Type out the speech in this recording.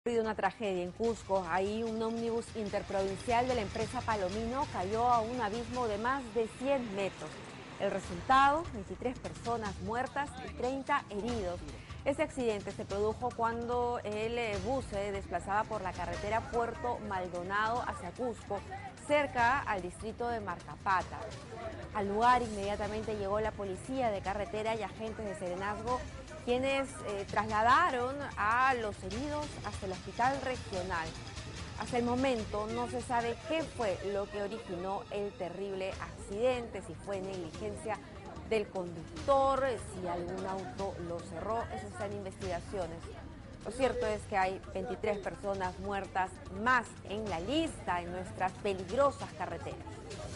Una tragedia en Cusco. Ahí un ómnibus interprovincial de la empresa Palomino cayó a un abismo de más de 100 metros. El resultado, 23 personas muertas y 30 heridos. Este accidente se produjo cuando el bus se desplazaba por la carretera Puerto Maldonado hacia Cusco, cerca al distrito de Marcapata. Al lugar inmediatamente llegó la policía de carretera y agentes de Serenazgo, quienes trasladaron a los heridos hasta el hospital regional. Hasta el momento no se sabe qué fue lo que originó el terrible accidente, si fue negligencia del conductor, si algún auto lo cerró. Eso está en investigaciones. Lo cierto es que hay 23 personas muertas más en la lista en nuestras peligrosas carreteras.